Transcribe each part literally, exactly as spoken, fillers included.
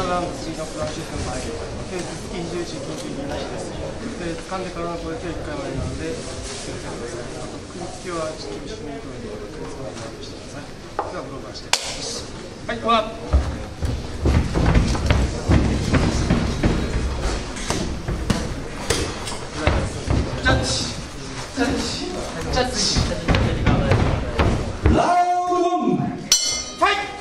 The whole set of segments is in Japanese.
からの次のプランシュートの前で、手つき肘打ち、緊急になしです。で、掴んでからのこれ手いっかいまでなので、気をつけてください。あと、首つきはちょっと締めるように、首つきはマークしてください。では、ブローバーして。はい、終わり。ジャッジ。ジャッジ。ジャッジ。ラウンドファイト。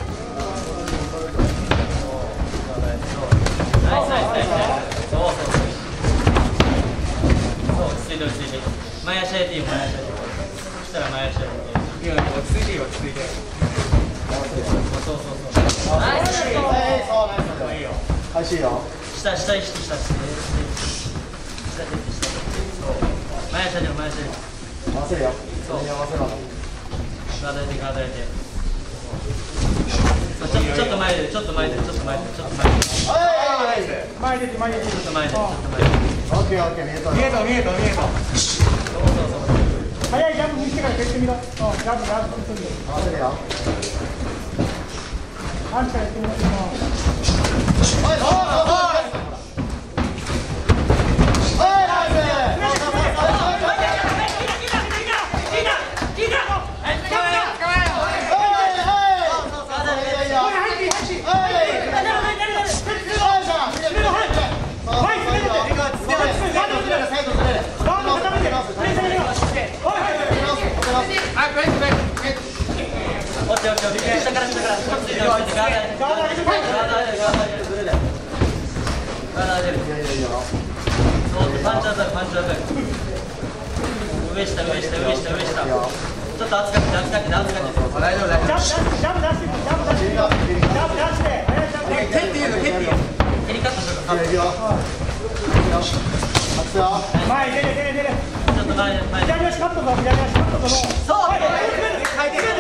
前足やっていいよ、前足やっていい。そしたら前足やっていい。 いや、落ち着いていい、落ち着いて。 そうそうそう。ナイス。 そう、ナイス。いいよ。開始よ。 下、下、意識した。下、下、下。前足やって、前足やって。 合わせるよ。 そう。 合わせろ。 体入れて、体入れて。ちょっと、ちょっと前で、ちょっと前で、ちょっと前で、ちょっと前で。 はい、前出て、前出て。 ちょっと前で、ちょっと前で。 オッケー、オッケー、見えた。見えた、見えた、見えた。早いジャンプ見してから蹴ってみろ。うん、ジャンプ、ジャンプ、合わせるよ。アンチからやってみろ。はい、そうそうそう。 下から下から下からガードガードガードガードパンチ当たるパンチ当たる上下上下上下上下ちょっと圧かけて圧かけて圧かけて大丈夫大丈夫ジャンプジャンプ出してジャンプ出してジャンプ出して蹴っていいの蹴っていいの蹴りカットするからいいよ前出る出る出るちょっと前前左足カットぞ左足カットぞそう回転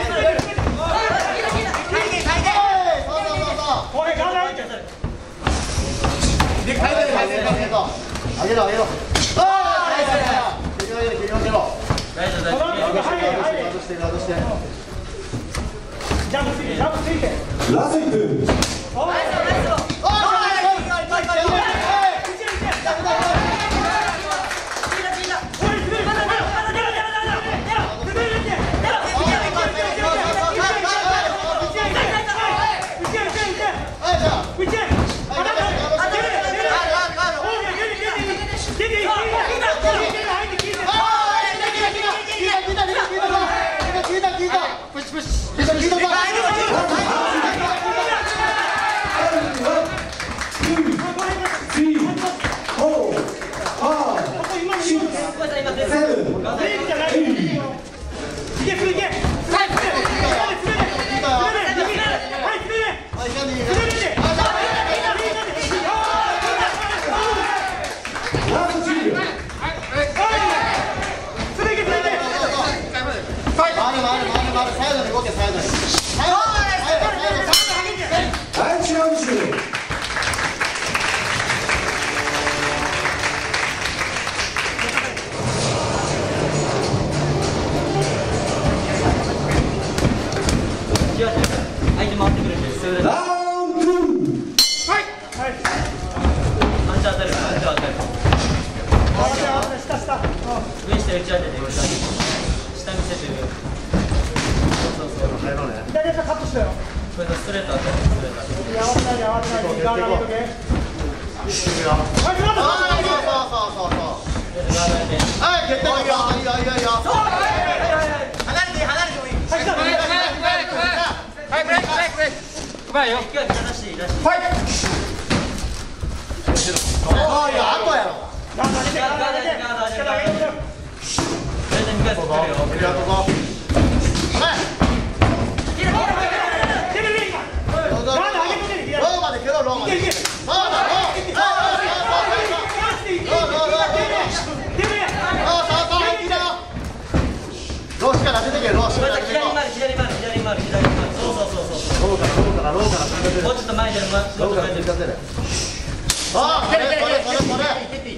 これガード入ってる。で、回転回転回転と。上げろ上げろ。ああ、ナイス。蹴り上げろ蹴り上げろ。大丈夫大丈夫。ガードしてガードして。ジャンプついてジャンプついて。ラスイ君。おナイスナイス。おナイス。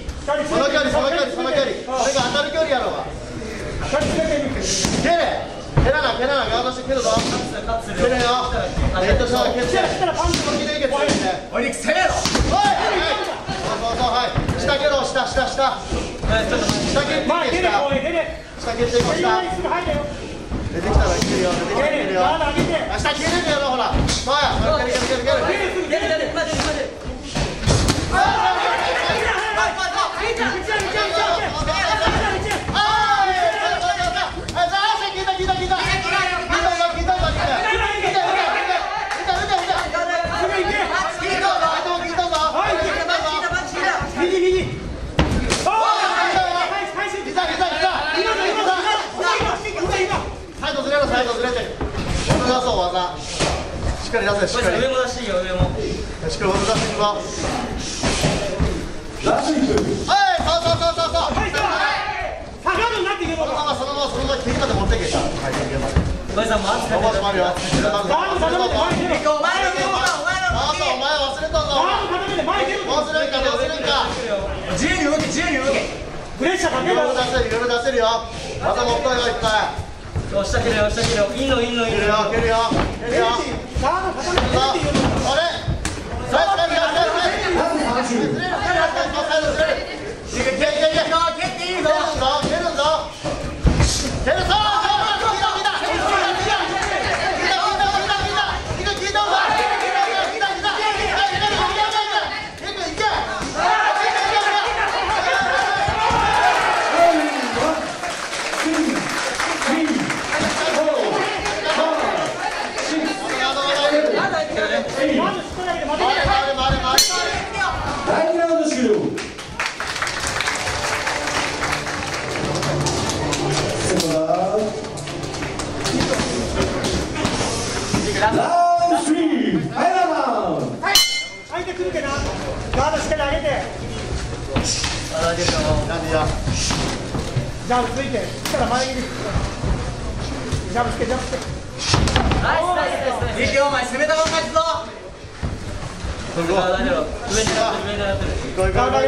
その距離、その距離、その距離、これが当たる距離やろうが。蹴れ。 蹴らな蹴らなガードして蹴るぞ。蹴るよ。ネット下蹴って。パンチもきれいけど。 おい、攻めろ。 おい。そうそうそうはい。下蹴ろう下下下。下蹴っていけ下。下蹴っていこう下。出てきたらいけるよ。出てきたらいけるよ。下蹴れるよほら。そうや。蹴る蹴る蹴る蹴る。蹴る蹴る。今出る今出る。サイドずれてる。技出そう技。しっかり出せしっかり。 上も出していいよ上も。 しっかり技出していくぞ。はいそうそうそうそうそう。下がるなっていうの。そのままそのままそのまま切りまで持ってけた。はい切りまで。 お前さんも熱くなってる。 お前よ。お前お前忘れたぞ。どうするんかどうするんか。 自由に動け自由に動け。 プレッシャーかけろ。いろいろ出せるいろいろ出せるよ。技持っといよいっぱい。 よし、下蹴るよ、下蹴るよ、いいの、いいの、いいの。 蹴るよ、蹴るよ、蹴るよ。あれ。サイド、サイド、サイド、サイド。いけ、いけ、いけ、いけ。蹴っていいぞ。蹴るぞ。蹴るぞ。 ジャブついて、したら前切り。ジャブつけ、ジャブつけ。 ナイスナイスナイス。いいよお前攻めたまま勝つぞ。大丈夫。上に上になってる。 ゴーゴーゴーゴーゴー。ゴーゴー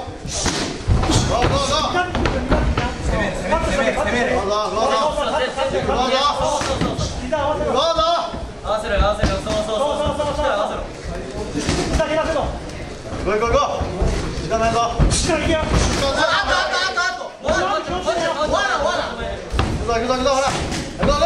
ゴー。 攻める攻める攻める。 ゴーゴーゴーゴー。ゴーゴー。ゴーゴー。 合わせろ合わせろそうそうそうそうそう合わせろ。 下蹴らせろ。 ゴーゴーゴー。時間ないぞ。 下行けよ。 あとあとあとあと。わなわなわなわな。 行くぞ行くぞ行くぞほら。行くぞ。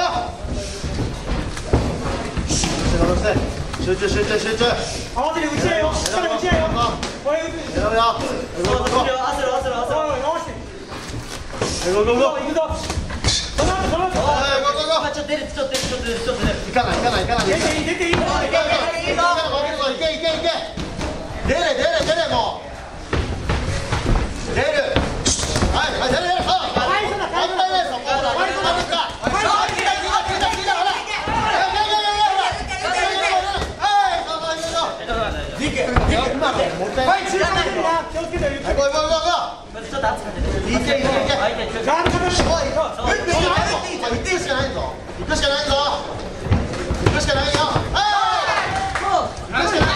集中集中集中。 合わせて打ち合いよ。しっかり打ち合いよ。これ打つ。 選ぶよ。 そうそうそう。合わせろ合わせろ合わせろ。 合わせて。 ゴーゴーゴー。 行くぞ。その後その後。 はいゴーゴーゴー。 ちょっと出るちょっと出るちょっと出るちょっと出る。 行かない行かない行かない。 出ていい出ていい。 いけいけいけいけいけいけ。出れ出れ出れもう。出る。はいはい出れ出れ。はいそんな危ないですよ。はいそんなですか。はい聞いた聞いた聞いた聞いたほら。はい中間でな気をつけてよ。はいゴーゴーゴーゴー。 ちょっと熱くなってる。 いけいけいけ。 相手ちょっと。 ガードかかる。 おい行っていいしかないぞ。行くしかないぞ。行くしかないよ。はい行くしかない。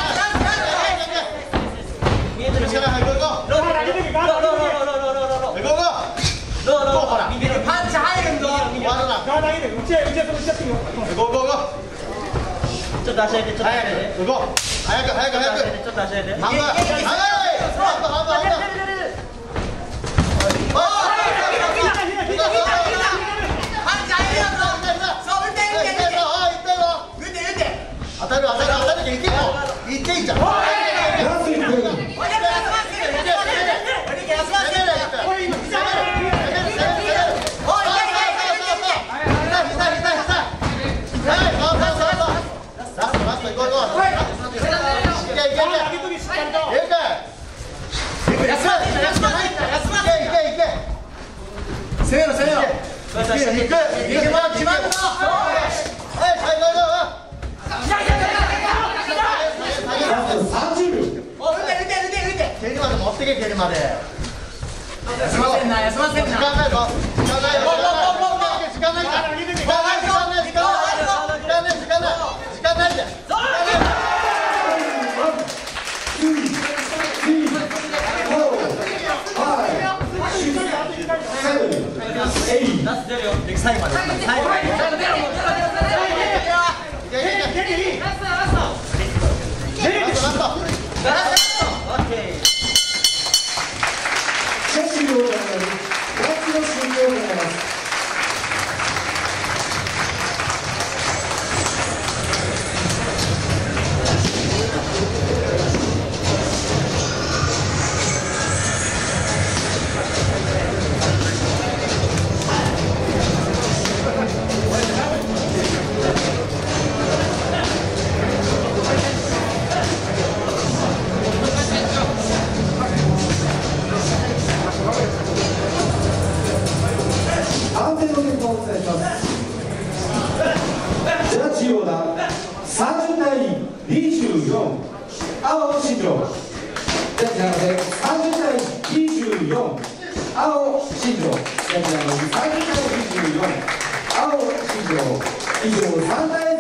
見えてる。 しかない。ゴーゴー。 ローローローローローローローローローロー。 ゴーゴー。 ローローほら。パンチ入るんぞ。 終わるな。 ガード上げて打ち合い打ち合い打ち合っていいよ。 ゴーゴーゴー。 ちょっと足上げてちょっと足上げて。 早く行こう。早く早く早く。 ちょっと足上げて。 半分。早い。半分半分半分。当たる当たる当たるでいけよ。いっていいじゃん。攻めろ攻めろ。行く行く決まる決まるぞ。はい最後の。さんじゅうびょう。 お打て打て打て打て。 蹴りまで持ってけ蹴りまで。 休ませんな休ませんな。 時間ないぞ。時間ないよ。時間ないから。時間ない時間ない時間ない時間ない時間ないで。 最後まで最後までどうだ。さんじゅうたいにじゅうよん、青新庄。ジャッジなのでさんじゅうたいにじゅうよん、青新庄。ジャッジなのでさんじゅうたいにじゅうよん、青新庄。以上さんたい